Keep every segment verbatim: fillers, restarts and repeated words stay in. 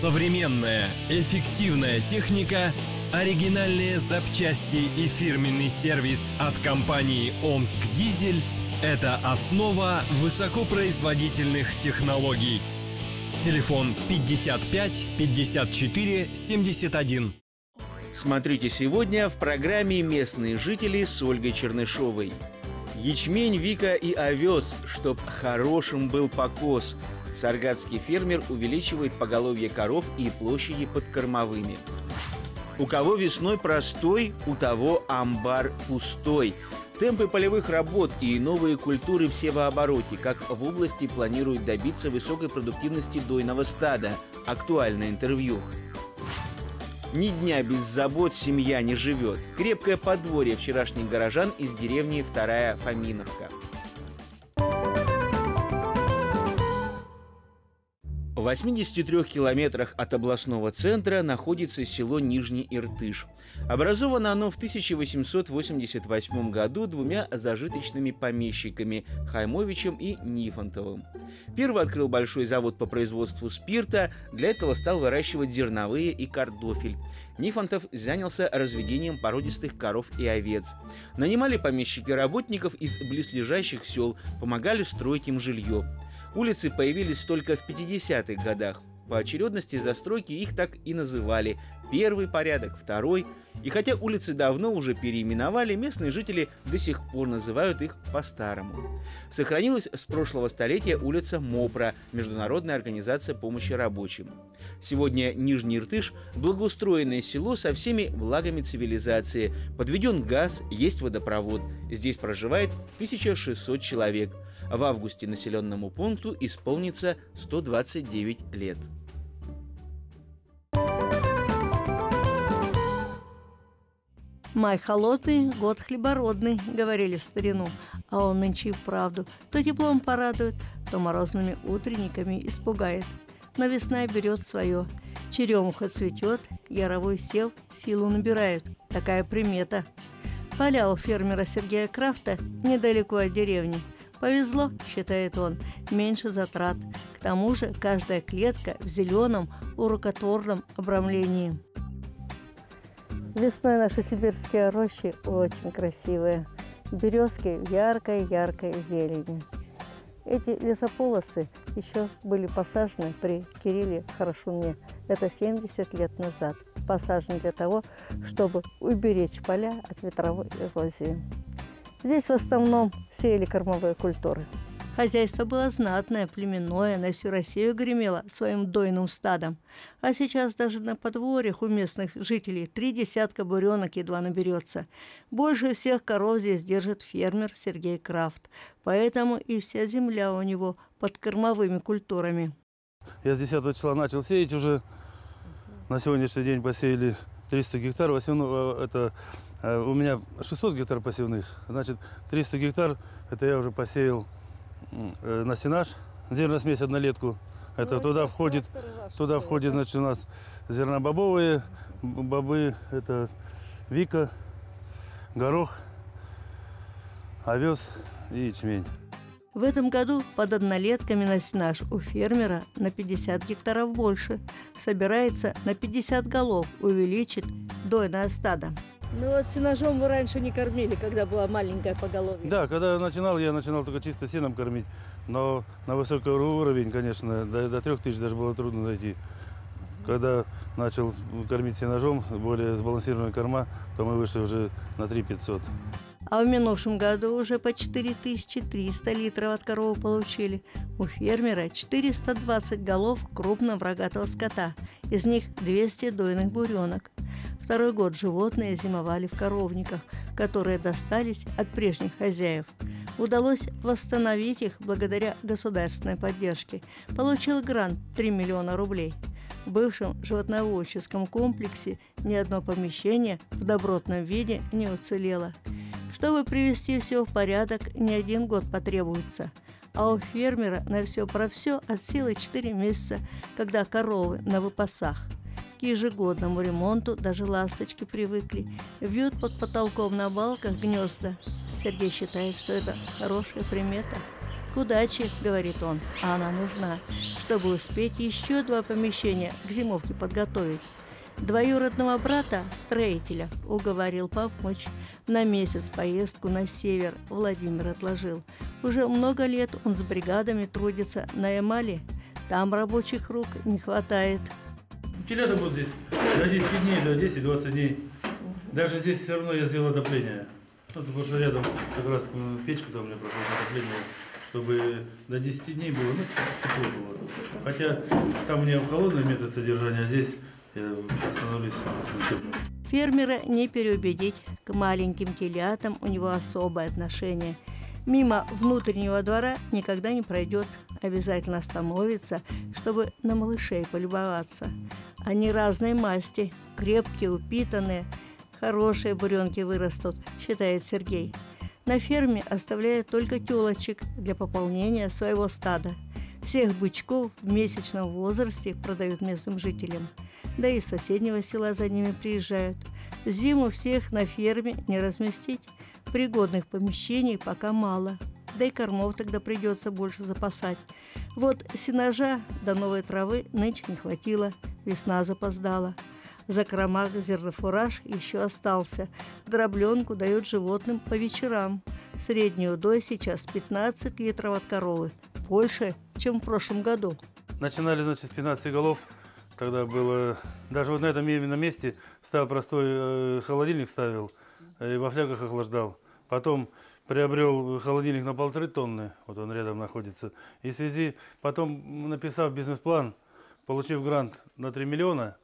Современная, эффективная техника, оригинальные запчасти и фирменный сервис от компании «Омскдизель» – это основа высокопроизводительных технологий. Телефон пятьдесят пять пятьдесят четыре семьдесят один. Смотрите сегодня в программе «Местные жители» с Ольгой Чернышовой. Ячмень, вика и овес, чтоб хорошим был покос. Саргатский фермер увеличивает поголовье коров и площади под кормовыми. У кого весной простой, у того амбар пустой. Темпы полевых работ и новые культуры в севообороте, как в области планируют добиться высокой продуктивности дойного стада. Актуальное интервью. Ни дня без забот семья не живет. Крепкое подворье вчерашних горожан из деревни Вторая Фоминовка. В восьмидесяти трёх километрах от областного центра находится село Нижний Иртыш. Образовано оно в тысяча восемьсот восемьдесят восьмом году двумя зажиточными помещиками – Хаймовичем и Нифонтовым. Первый открыл большой завод по производству спирта, для этого стал выращивать зерновые и картофель. Нифонтов занялся разведением породистых коров и овец. Нанимали помещики работников из близлежащих сел, помогали строить им жилье. Улицы появились только в пятидесятых годах. По очередности застройки их так и называли. Первый порядок, второй. И хотя улицы давно уже переименовали, местные жители до сих пор называют их по-старому. Сохранилась с прошлого столетия улица Мопра, Международная организация помощи рабочим. Сегодня Нижний Иртыш – благоустроенное село со всеми благами цивилизации. Подведен газ, есть водопровод. Здесь проживает тысяча шестьсот человек. В августе населенному пункту исполнится сто двадцать девять лет. «Май холодный, год хлебородный», — говорили в старину, а он нынче и вправду то теплом порадует, то морозными утренниками испугает. Но весна берет свое. Черемуха цветет, яровой сев силу набирает. Такая примета. Поля у фермера Сергея Крафта недалеко от деревни. Повезло, считает он, меньше затрат. К тому же каждая клетка в зеленом урокотворном обрамлении. Весной наши сибирские рощи очень красивые. Березки в яркой-яркой зелени. Эти лесополосы еще были посажены при Кирилле Хорошуне. Это семьдесят лет назад. Посажены для того, чтобы уберечь поля от ветровой эрозии. Здесь в основном сеяли кормовые культуры. Хозяйство было знатное, племенное, на всю Россию гремело своим дойным стадом. А сейчас даже на подворьях у местных жителей три десятка буренок едва наберется. Больше всех коров здесь держит фермер Сергей Крафт. Поэтому и вся земля у него под кормовыми культурами. Я с десятого числа начал сеять уже. На сегодняшний день посеяли триста гектар. Это у меня шестьсот гектар посевных. Значит, триста гектар это я уже посеял на сенаж, зерносмесь однолетку. Это туда входит, туда входит, значит, у нас зернобобовые бобы, это вика, горох, овес и ячмень. В этом году под однолетками на сенаж у фермера на пятьдесят гектаров больше. Собирается на пятьдесят голов увеличить дойное стадо. Ну вот сенажом вы раньше не кормили, когда была маленькая поголовье. Да, когда я начинал, я начинал только чисто сеном кормить. Но на высокий уровень, конечно, до, до трех тысяч даже было трудно дойти. Когда начал кормить сенажом, более сбалансированная корма, то мы вышли уже на три тысячи пятьсот. А в минувшем году уже по четыре тысячи триста литров от коровы получили. У фермера четыреста двадцать голов крупного рогатого скота, из них двести дойных буренок. Второй год животные зимовали в коровниках, которые достались от прежних хозяев. Удалось восстановить их благодаря государственной поддержке. Получил грант три миллиона рублей. В бывшем животноводческом комплексе ни одно помещение в добротном виде не уцелело. Чтобы привести все в порядок, не один год потребуется. А у фермера на все про все от силы четыре месяца, когда коровы на выпасах. К ежегодному ремонту даже ласточки привыкли. Вьют под потолком на балках гнезда. Сергей считает, что это хорошая примета. К удаче, говорит он, а она нужна, чтобы успеть еще два помещения к зимовке подготовить. Двоюродного брата, строителя, уговорил помочь. На месяц поездку на север Владимир отложил. Уже много лет он с бригадами трудится на Ямале. Там рабочих рук не хватает. Телята будут здесь до десяти дней, до десяти-двадцати дней. Даже здесь все равно я сделал отопление. Ну, потому что рядом как раз печка там у меня проходит отопление, чтобы до десяти дней было, ну, тепло было. Хотя там у меня холодный метод содержания, а здесь я остановлюсь на теплом. Фермера не переубедить. К маленьким телятам у него особое отношение. Мимо внутреннего двора никогда не пройдет. Обязательно остановится, чтобы на малышей полюбоваться. Они разной масти, крепкие, упитанные. Хорошие буренки вырастут, считает Сергей. На ферме оставляет только телочек для пополнения своего стада. Всех бычков в месячном возрасте продают местным жителям. Да и из соседнего села за ними приезжают. В зиму всех на ферме не разместить. Пригодных помещений пока мало. Да и кормов тогда придется больше запасать. Вот сенажа до новой травы нынче не хватило. Весна запоздала. В закромах зернофураж еще остался. Дробленку дают животным по вечерам. Средний удой сейчас пятнадцать литров от коровы. Больше, чем в прошлом году. Начинали, значит, с пятнадцати голов. Тогда было... Даже вот на этом именно месте ставил простой э, холодильник, ставил, и во флягах охлаждал. Потом приобрел холодильник на полторы тонны, вот он рядом находится. И в связи, потом написав бизнес-план, получив грант на три миллиона,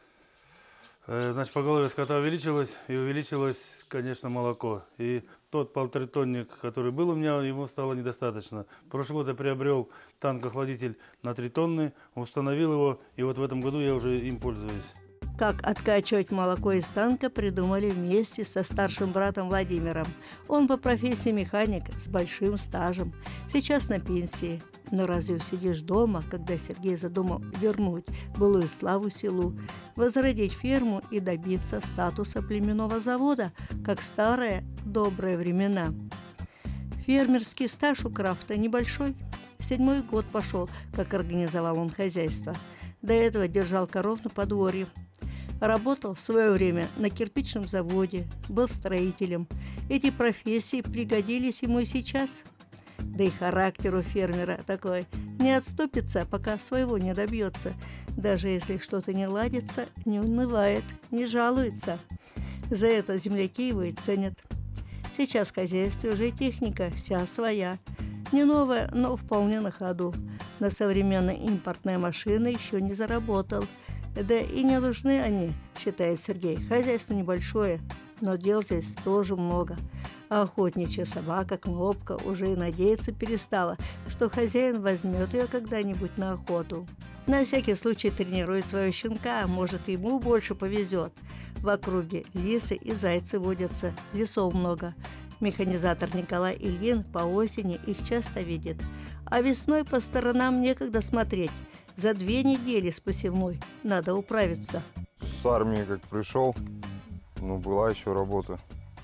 э, значит, поголовье скота увеличилось, и увеличилось, конечно, молоко. И тот полторы-тонник, который был у меня, ему стало недостаточно. В прошлом году я приобрел танк-охладитель на три тонны, установил его, и вот в этом году я уже им пользуюсь. Как откачивать молоко из танка, придумали вместе со старшим братом Владимиром. Он по профессии механик с большим стажем. Сейчас на пенсии. Но разве сидишь дома, когда Сергей задумал вернуть былую славу селу, возродить ферму и добиться статуса племенного завода, как в старые добрые времена? Фермерский стаж у Крафта небольшой. Седьмой год пошел, как организовал он хозяйство. До этого держал коров на подворье. Работал в свое время на кирпичном заводе, был строителем. Эти профессии пригодились ему и сейчас. Да и характер у фермера такой. Не отступится, пока своего не добьется. Даже если что-то не ладится, не унывает, не жалуется. За это земляки его и ценят. Сейчас в хозяйстве уже техника вся своя. Не новая, но вполне на ходу. На современной импортной машины еще не заработал. Да и не нужны они, считает Сергей. Хозяйство небольшое, но дел здесь тоже много. А охотничья собака, Кнопка, уже и надеяться перестала, что хозяин возьмет ее когда-нибудь на охоту. На всякий случай тренирует своего щенка, может, ему больше повезет. В округе лисы и зайцы водятся, лесов много. Механизатор Николай Ильин по осени их часто видит. А весной по сторонам некогда смотреть. За две недели с посевной надо управиться. С армии как пришел, ну, была еще работа.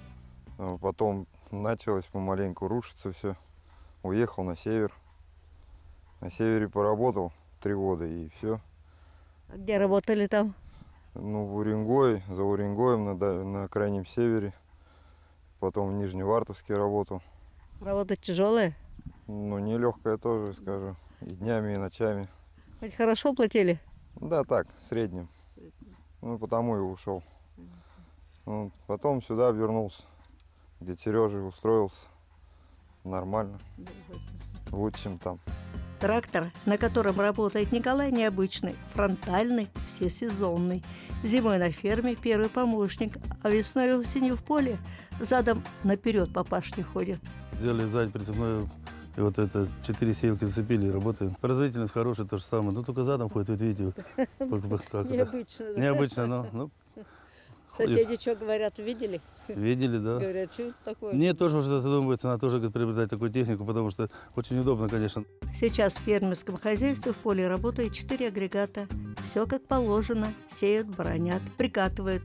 Потом началось помаленьку рушиться все. Уехал на север. На севере поработал три года и все. А где работали там? Ну, в Уренгое, за Уренгоем на, на крайнем севере. Потом в Нижневартовске работал. Работа тяжелая? Ну, нелегкая тоже, скажу. И днями, и ночами. Хоть хорошо платили? Да, так, в среднем. Ну, потому и ушел. Ну, потом сюда вернулся, где Сережа устроился. Нормально. Лучше, чем там. Трактор, на котором работает Николай, необычный, фронтальный, всесезонный. Зимой на ферме первый помощник, а весной и осенью в поле задом наперед по пашне ходит. Сделали сзади прицепную, и вот это четыре сеялки зацепили, и работаем. Производительность хорошая, то же самое, но только задом ходит, вот видите. Необычно, да? Необычно, но... Ну, соседи что говорят, видели? Видели, да. Говорят, что такое? Мне тоже уже задумывается, надо тоже приобретать такую технику, потому что очень удобно, конечно. Сейчас в фермерском хозяйстве в поле работает четыре агрегата. Все как положено. Сеют, боронят, прикатывают.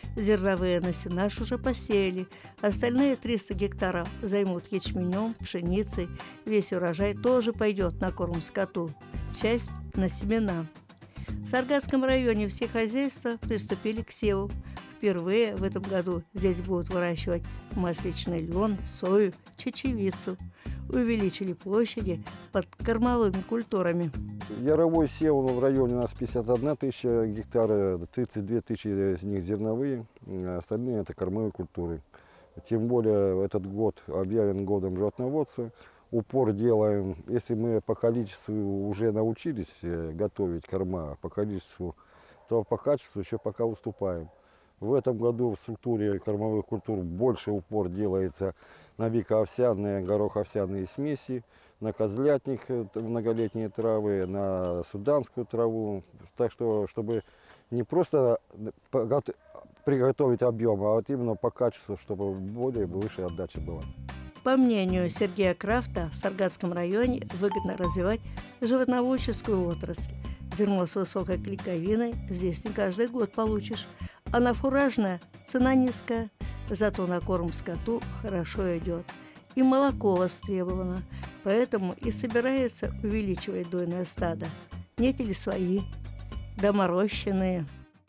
Зерновые насенаж уже посеяли. Остальные триста гектаров займут ячменем, пшеницей. Весь урожай тоже пойдет на корм скоту. Часть – на семена. В Саргатском районе все хозяйства приступили к севу. Впервые в этом году здесь будут выращивать масличный лен, сою, чечевицу. Увеличили площади под кормовыми культурами. Яровой сев в районе у нас пятьдесят одна тысяча гектаров, тридцать две тысячи из них зерновые, остальные это кормовые культуры. Тем более этот год объявлен годом животноводства. Упор делаем, если мы по количеству уже научились готовить корма, по количеству, то по качеству еще пока уступаем. В этом году в структуре кормовых культур больше упор делается на викоовсяные, гороховсяные смеси, на козлятник, многолетние травы, на суданскую траву. Так что, чтобы не просто приготовить объем, а вот именно по качеству, чтобы более высшая отдача была. По мнению Сергея Крафта, в Саргатском районе выгодно развивать животноводческую отрасль. Зерно с высокой клейковиной здесь не каждый год получишь. А на фуражное цена низкая, зато на корм скоту хорошо идет. И молоко востребовано, поэтому и собирается увеличивать дойное стадо. Нет ли свои, доморощенные.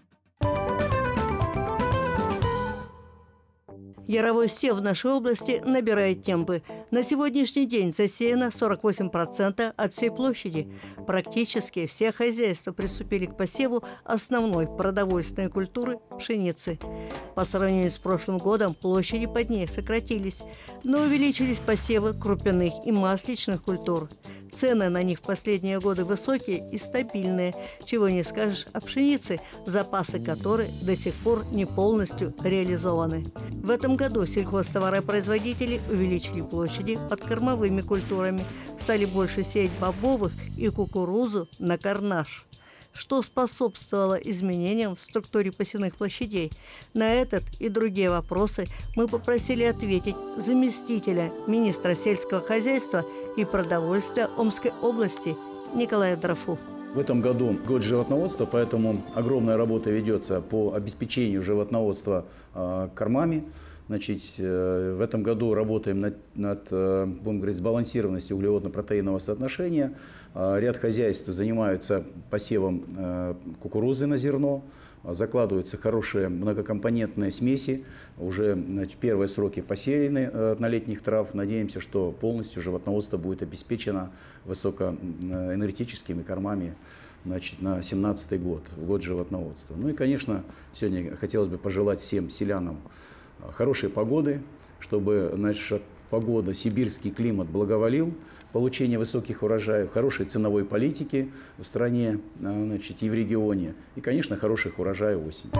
Яровой сев в нашей области набирает темпы. На сегодняшний день засеяно сорок восемь процентов от всей площади. Практически все хозяйства приступили к посеву основной продовольственной культуры – пшеницы. По сравнению с прошлым годом площади под ней сократились, но увеличились посевы крупяных и масличных культур. Цены на них в последние годы высокие и стабильные, чего не скажешь о пшенице, запасы которой до сих пор не полностью реализованы. В этом году сельхозтоваропроизводители увеличили площади под кормовыми культурами, стали больше сеять бобовых и кукурузу на карнаш, что способствовало изменениям в структуре посевных площадей. На этот и другие вопросы мы попросили ответить заместителя министра сельского хозяйства и продовольствия Омской области Николая Дрофу. В этом году год животноводства, поэтому огромная работа ведется по обеспечению животноводства э, кормами. Значит, э, в этом году работаем над, над э, будем говорить, сбалансированностью углеводно-протеинового соотношения. Э, ряд хозяйств занимаются посевом э, кукурузы на зерно. Закладываются хорошие многокомпонентные смеси. Уже значит, первые сроки посеяны э, на летних трав. Надеемся, что полностью животноводство будет обеспечено высокоэнергетическими кормами значит, на семнадцатый год, год животноводства. Ну и, конечно, сегодня хотелось бы пожелать всем селянам хорошей погоды, чтобы наша погода, сибирский климат благоволил, получение высоких урожаев, хорошей ценовой политики в стране значит, и в регионе, и, конечно, хороших урожаев осенью.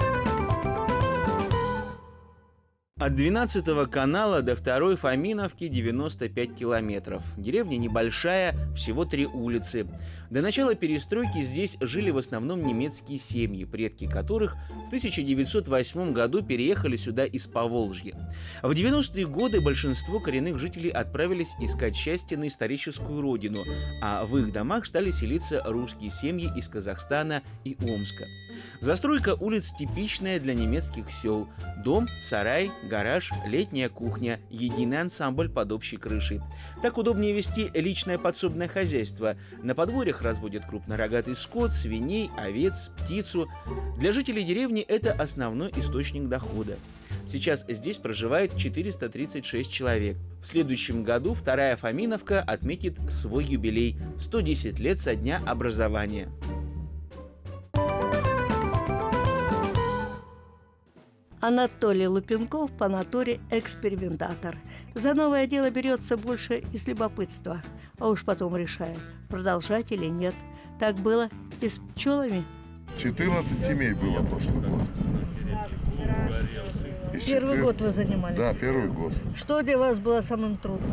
От двенадцатого канала до второй Фоминовки девяносто пять километров. Деревня небольшая, всего три улицы. До начала перестройки здесь жили в основном немецкие семьи, предки которых в тысяча девятьсот восьмом году переехали сюда из Поволжья. В девяностые годы большинство коренных жителей отправились искать счастье на историческую родину, а в их домах стали селиться русские семьи из Казахстана и Омска. Застройка улиц типичная для немецких сел. Дом, сарай, гараж, летняя кухня, единый ансамбль под общей крышей. Так удобнее вести личное подсобное хозяйство. На подворьях разводят крупнорогатый скот, свиней, овец, птицу. Для жителей деревни это основной источник дохода. Сейчас здесь проживает четыреста тридцать шесть человек. В следующем году вторая Фоминовка отметит свой юбилей – сто десять лет со дня образования. Анатолий Лупенков по натуре экспериментатор. За новое дело берется больше из любопытства, а уж потом решает, продолжать или нет. Так было и с пчелами. четырнадцать семей было прошлый год. Из Первый четыр... год вы занимались? Да, первый год. Что для вас было самым трудным?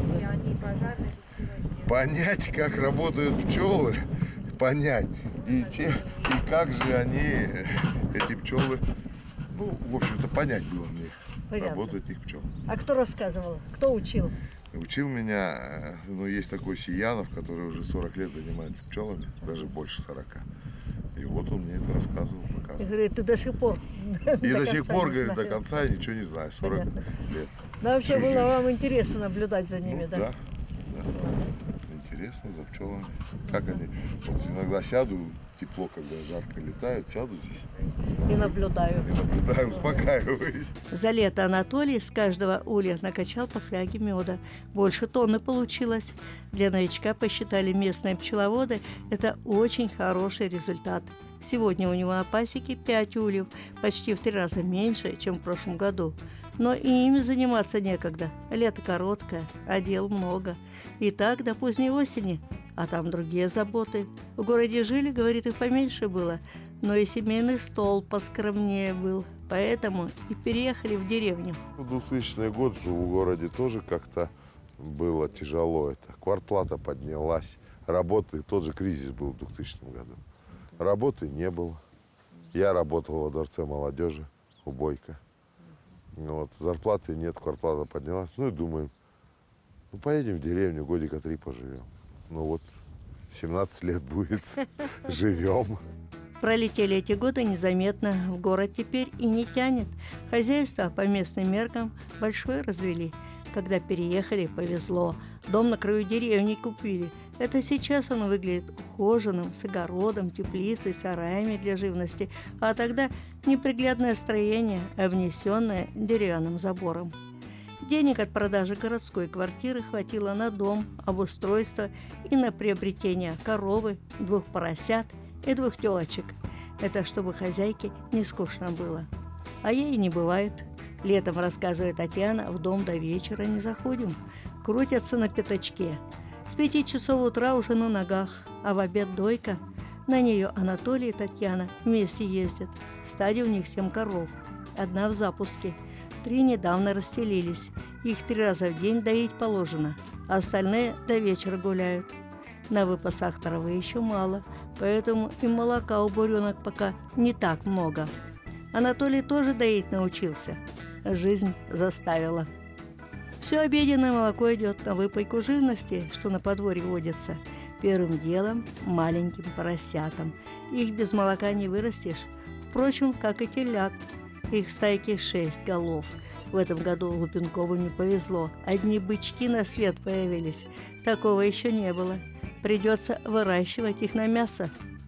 Понять, как работают пчелы, понять, и, те, и как же они, эти пчелы, ну, в общем-то, понять было мне, Понятно. Работу этих пчел. А кто рассказывал? Кто учил? Учил меня, ну, есть такой Сиянов, который уже сорок лет занимается пчелами, даже больше сорока. И вот он мне это рассказывал, И показывал. говорит, ты до сих пор И до до сих конца пор, не говорит, до знаешь. конца я ничего не знаю. сорок Понятно. лет. Ну, вообще Всю было жизнь. вам интересно наблюдать за ними, Ну, да? да, да. Интересно за пчелами. Как они, вот иногда сяду, тепло, когда жарко летают, сяду здесь И наблюдаю. и наблюдаю, успокаиваюсь. За лето Анатолий с каждого улья накачал по фляге меда. Больше тонны получилось. Для новичка, посчитали местные пчеловоды, это очень хороший результат. Сегодня у него на пасеке пять ульев, почти в три раза меньше, чем в прошлом году. Но и ими заниматься некогда. Лето короткое, а дел много. И так до поздней осени. А там другие заботы. В городе жили, говорит, их поменьше было. Но и семейный стол поскромнее был. Поэтому и переехали в деревню. двухтысячный год же в городе тоже как-то было тяжело. Это квартплата поднялась. Работы, тот же кризис был в двухтысячном году. Работы не было. Я работал во Дворце молодежи у Бойко. Вот, зарплаты нет, квартплата поднялась. Ну и думаем, ну поедем в деревню, годика три поживем. Ну вот, семнадцать лет будет, живем. Пролетели эти годы незаметно. В город теперь и не тянет. Хозяйство по местным меркам большое развели. Когда переехали, повезло. Дом на краю деревни купили. Это сейчас он выглядит ухоженным, с огородом, теплицей, сараями для живности. А тогда неприглядное строение, обнесенное деревянным забором. Денег от продажи городской квартиры хватило на дом, обустройство и на приобретение коровы, двух поросят и двух телочек. Это чтобы хозяйке не скучно было. А ей не бывает. Летом, рассказывает Татьяна, в дом до вечера не заходим. Крутятся на пятачке. С пяти часов утра уже на ногах, а в обед дойка. На нее Анатолий и Татьяна вместе ездят. В стаде у них семь коров. Одна в запуске. Три недавно расстелились. Их три раза в день доить положено. А остальные до вечера гуляют. На выпасах травы еще мало, поэтому и молока у буренок пока не так много. Анатолий тоже доить научился. Жизнь заставила. Все обеденное молоко идет на выпайку живности, что на подворье водится. Первым делом маленьким поросятам. Их без молока не вырастешь. Впрочем, как и телят. Их стайки шесть голов. В этом году Лупенковыми повезло. Одни бычки на свет появились. Такого еще не было. Придется выращивать их на мясо.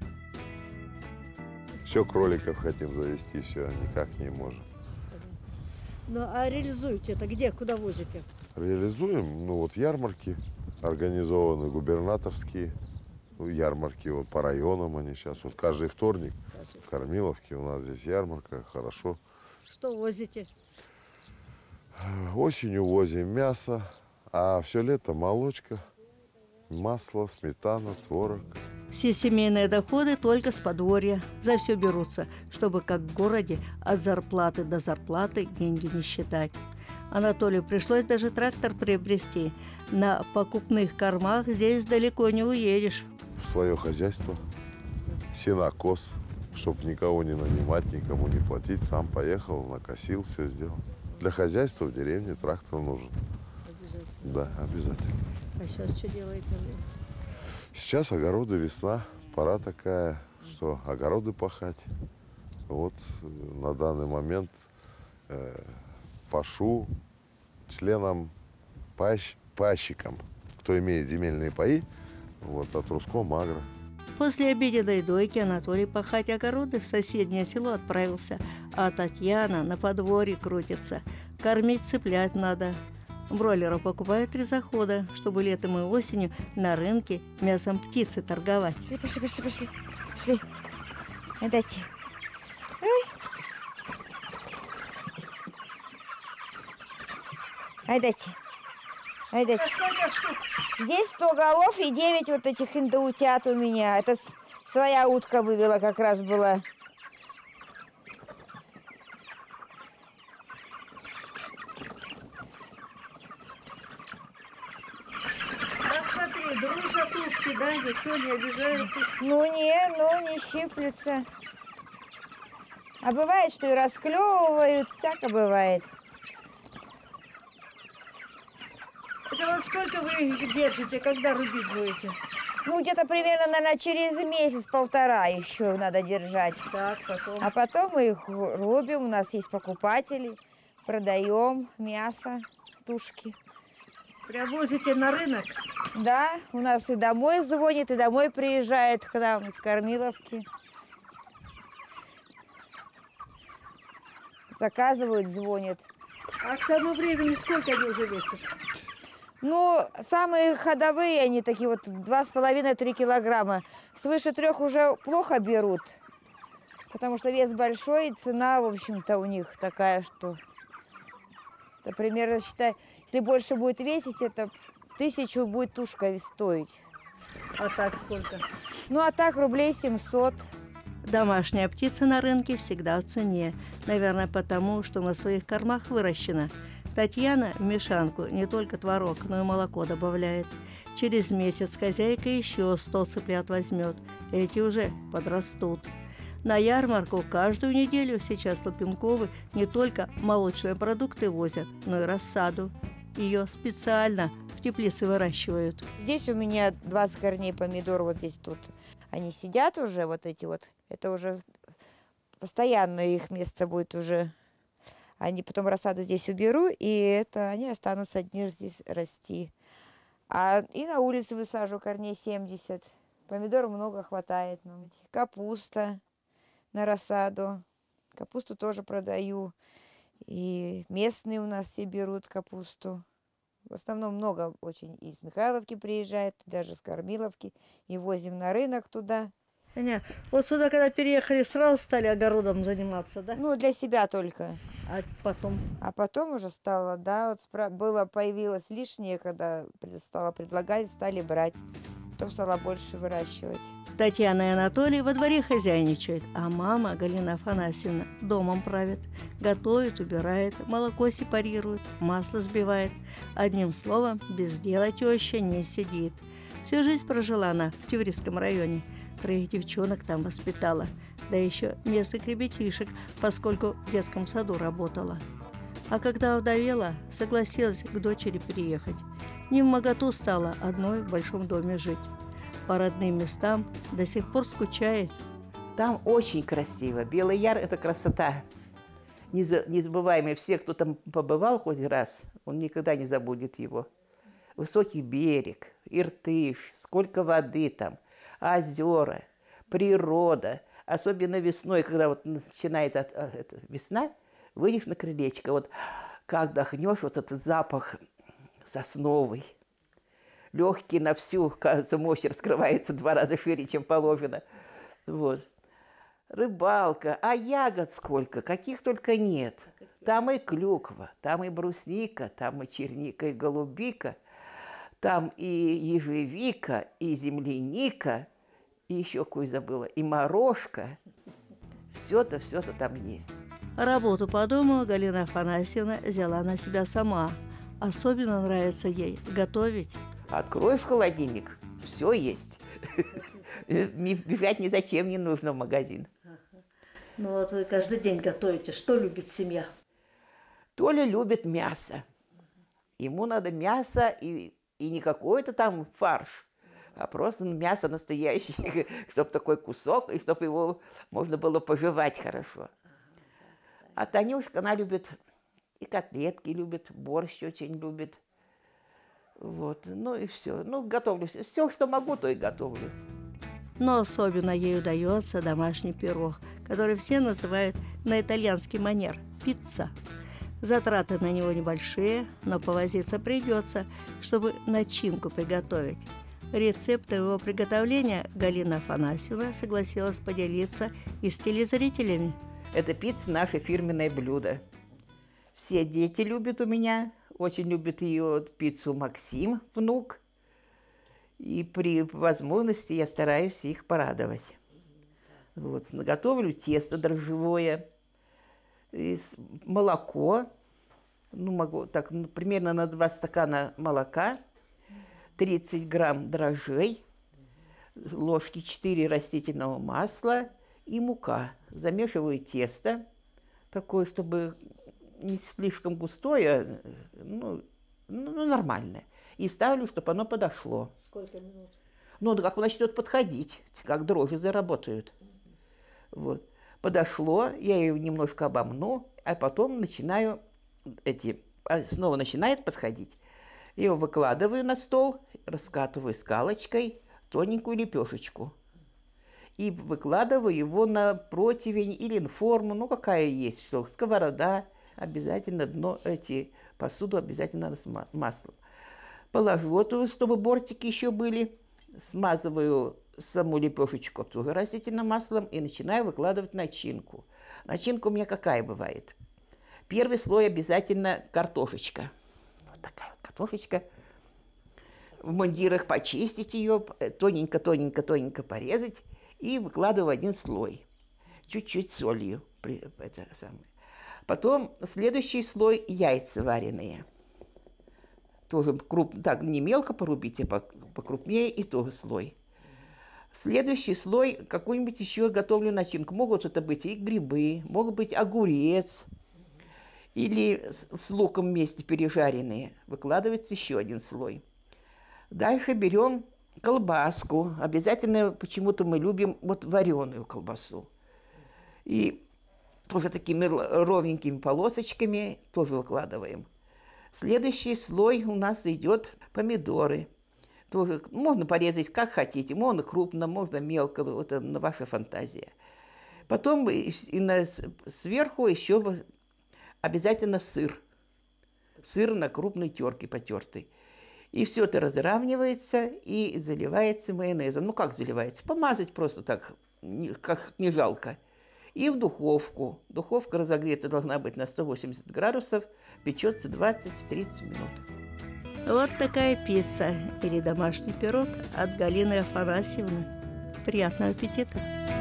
Все кроликов хотим завести, все, никак не можем. Ну а реализуете это где? Куда возите? Реализуем, ну вот ярмарки организованы, губернаторские ярмарки, вот по районам они сейчас. Вот каждый вторник в Кормиловке у нас здесь ярмарка, хорошо. Что возите? Осенью возим мясо, а все лето молочка, масло, сметана, творог. Все семейные доходы только с подворья. За все берутся, чтобы, как в городе, от зарплаты до зарплаты деньги не считать. Анатолию пришлось даже трактор приобрести. На покупных кормах здесь далеко не уедешь. Свое хозяйство, сенокос, чтобы никого не нанимать, никому не платить. Сам поехал, накосил, все сделал. Для хозяйства в деревне трактор нужен. Обязательно. Да, обязательно. А сейчас что делаете? Сейчас огороды, весна, пора такая, что огороды пахать. Вот э, на данный момент э, пашу членам, пащ, пащикам, кто имеет земельные паи, вот, от Рускомагро. После обеденной дойки Анатолий пахать огороды в соседнее село отправился, а Татьяна на подворье крутится. Кормить цыплят надо. Бройлеров покупают три захода, чтобы летом и осенью на рынке мясом птицы торговать. Пошли, пошли, пошли, пошли. Пошли. Отдайте. Ой. Отдайте. Отдайте. Здесь сто голов и девять вот этих индоутят у меня. Это своя утка вывела, как раз была. Смотри, дружат утки, да? Ничего не обижают. Ну не, ну не щиплются. А бывает, что и расклевывают, всяко бывает. Это вот сколько вы их держите, когда рубить будете? Ну, где-то примерно, наверное, через месяц-полтора еще надо держать. Так, потом. А потом мы их рубим, у нас есть покупатели, продаем мясо, тушки. Привозите на рынок? Да, у нас и домой звонит, и домой приезжает к нам с кормиловки. Заказывают, звонят. А к тому времени сколько они уже весят? Ну, самые ходовые, они такие вот два с половиной-три килограмма. Свыше трех уже плохо берут, потому что вес большой, и цена, в общем-то, у них такая, что... Это примерно, считай, если больше будет весить, это тысячу будет тушка стоить. А так сколько? Ну, а так рублей семьсот. Домашняя птица на рынке всегда в цене. Наверное, потому, что на своих кормах выращена. Татьяна в мешанку не только творог, но и молоко добавляет. Через месяц хозяйка еще сто цыплят возьмет. Эти уже подрастут. На ярмарку каждую неделю сейчас Лупенковы не только молочные продукты возят, но и рассаду. Ее специально в теплице выращивают. Здесь у меня двадцать корней помидор, вот здесь тут. Они сидят уже, вот эти вот. Это уже постоянно их место будет уже. Они потом рассаду здесь уберу, и это они останутся одни здесь расти. А и на улице высажу корней семьдесят. Помидор много хватает нам. Капуста на рассаду. Капусту тоже продаю. И местные у нас все берут капусту. В основном много очень из Михайловки приезжает, даже с Кормиловки. И возим на рынок туда. Аня, вот сюда, когда переехали, сразу стали огородом заниматься, да? Ну, для себя только. А потом? А потом уже стало, да, вот спра- было, появилось лишнее, когда пред- стало предлагать, стали брать. Потом стала больше выращивать. Татьяна и Анатолий во дворе хозяйничают, а мама, Галина Афанасьевна, домом правит. Готовит, убирает, молоко сепарирует, масло сбивает. Одним словом, без дела теща не сидит. Всю жизнь прожила она в Тюревском районе. Троих девчонок там воспитала, да еще местных ребятишек, поскольку в детском саду работала. А когда овдовела, согласилась к дочери переехать. Не в моготу стала одной в большом доме жить. По родным местам до сих пор скучает. Там очень красиво. Белый Яр – это красота. Незабываемый. Все, кто там побывал хоть раз, он никогда не забудет его. Высокий берег, Иртыш, сколько воды там. Озера, природа, особенно весной, когда вот начинает от, от, от, весна, выйдешь на крылечко, вот как вдохнешь вот этот запах сосновый, легкий на всю, кажется, мощь раскрывается два раза шире, чем положено. Вот. Рыбалка, а ягод сколько, каких только нет. Там и клюква, там и брусника, там и черника, и голубика. Там и ежевика, и земляника, и еще кое забыла, и морожка. Все-то, все-то там есть. Работу по дому Галина Афанасьевна взяла на себя сама. Особенно нравится ей готовить. Откроешь холодильник, все есть. Бежать ни зачем не нужно в магазин. Ну вот вы каждый день готовите. Что любит семья? Толя любит мясо. Ему надо мясо и... И не какой-то там фарш, а просто мясо настоящее, чтобы такой кусок, и чтобы его можно было пожевать хорошо. А Танюшка, она любит и котлетки любит, борщ очень любит. Вот, ну и все. Ну, готовлю. Все, что могу, то и готовлю. Но особенно ей удается домашний пирог, который все называют на итальянский манер – пицца. Затраты на него небольшие, но повозиться придется, чтобы начинку приготовить. Рецептом его приготовления Галина Афанасьевна согласилась поделиться и с телезрителями. Это пицца – наше фирменное блюдо. Все дети любят у меня, очень любит ее пиццу Максим, внук. И при возможности я стараюсь их порадовать. Вот, наготовлю тесто дрожжевое, молоко, ну, могу так, ну, примерно на два стакана молока, тридцать грамм дрожжей, ложки четыре растительного масла и мука. Замешиваю тесто, такое, чтобы не слишком густое, ну, ну нормальное. И ставлю, чтобы оно подошло. Сколько минут? Ну, как начнет подходить, как дрожжи заработают. Вот. Подошло, я ее немножко обомну, а потом начинаю эти, снова начинает подходить. Я его выкладываю на стол, раскатываю скалочкой тоненькую лепешечку. И выкладываю его на противень или на форму, ну какая есть, что сковорода, обязательно дно, эти, посуду обязательно надо с маслом. Положу эту, чтобы бортики еще были, смазываю саму лепешечку тоже растительным маслом и начинаю выкладывать начинку. Начинка у меня какая бывает? Первый слой обязательно картошечка. Вот такая вот картошечка. В мундирах почистить ее, тоненько-тоненько-тоненько порезать и выкладываю в один слой. Чуть-чуть солью. Это самое. Потом следующий слой яйца вареные. Тоже крупно, так не мелко порубить, а покрупнее, и тоже слой. Следующий слой, какую-нибудь еще готовлю начинку. Могут это быть и грибы, могут быть огурец, или с, с луком вместе пережаренные. Выкладывается еще один слой. Дальше берем колбаску. Обязательно почему-то мы любим вот вареную колбасу. И тоже такими ровненькими полосочками тоже выкладываем. Следующий слой у нас идет помидоры. Тоже можно порезать как хотите, можно крупно, можно мелко, вот это ваша фантазия. Потом и на, сверху еще обязательно сыр. Сыр на крупной терке потертый. И все это разравнивается и заливается майонезом. Ну как заливается? Помазать просто так, как не жалко. И в духовку. Духовка разогрета должна быть на сто восемьдесят градусов. Печется двадцать-тридцать минут. Вот такая пицца или домашний пирог от Галины Афанасьевны. Приятного аппетита!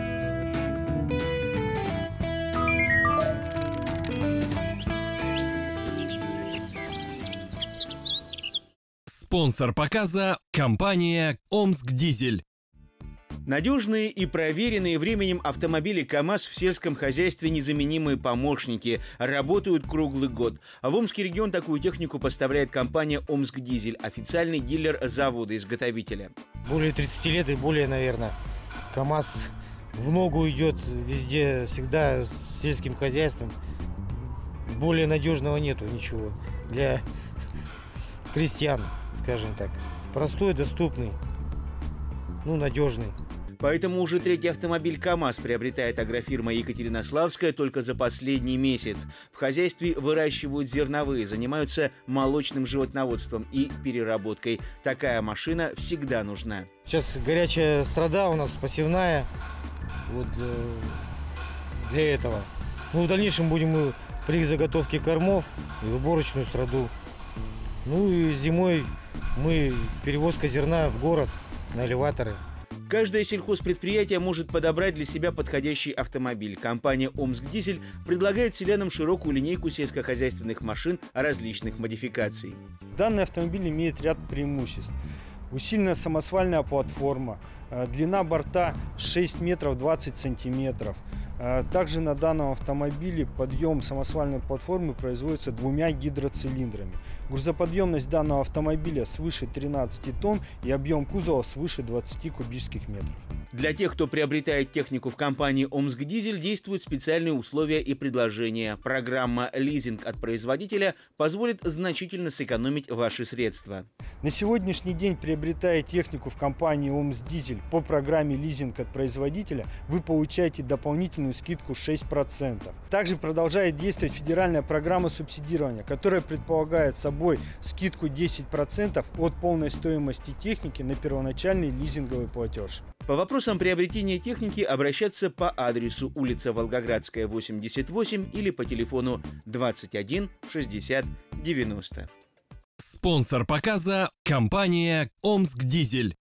Спонсор показа – компания «Омскдизель». Надежные и проверенные временем автомобили КАМАЗ в сельском хозяйстве незаменимые помощники, работают круглый год. А в Омский регион такую технику поставляет компания «Омскдизель», официальный дилер завода-изготовителя. Более тридцати лет и более, наверное. КАМАЗ в ногу идет везде, всегда с сельским хозяйством. Более надежного нету ничего для крестьян, скажем так. Простой, доступный, ну, надежный. Поэтому уже третий автомобиль КАМАЗ приобретает агрофирма Екатеринославская только за последний месяц. В хозяйстве выращивают зерновые, занимаются молочным животноводством и переработкой. Такая машина всегда нужна. Сейчас горячая страда у нас посевная, вот для, для этого. Ну, в дальнейшем будем мы при заготовке кормов и уборочную страду. Ну и зимой мы перевозка зерна в город на элеваторы. Каждое сельхозпредприятие может подобрать для себя подходящий автомобиль. Компания «Омскдизель» предлагает селянам широкую линейку сельскохозяйственных машин различных модификаций. Данный автомобиль имеет ряд преимуществ. Усиленная самосвальная платформа, длина борта шесть метров двадцать сантиметров. Также на данном автомобиле подъем самосвальной платформы производится двумя гидроцилиндрами. Грузоподъемность данного автомобиля свыше тринадцати тонн и объем кузова свыше двадцати кубических метров. Для тех, кто приобретает технику в компании «Омскдизель», действуют специальные условия и предложения. Программа «Лизинг» от производителя позволит значительно сэкономить ваши средства. На сегодняшний день, приобретая технику в компании «Омскдизель» по программе «Лизинг» от производителя, вы получаете дополнительную скидку шесть процентов. Также продолжает действовать федеральная программа субсидирования, которая предполагает собой скидку десять процентов от полной стоимости техники на первоначальный лизинговый платеж. По вопросам приобретения техники обращаться по адресу улица Волгоградская, восемьдесят восемь или по телефону двадцать один шестьдесят девяносто. Спонсор показа – компания «Омскдизель».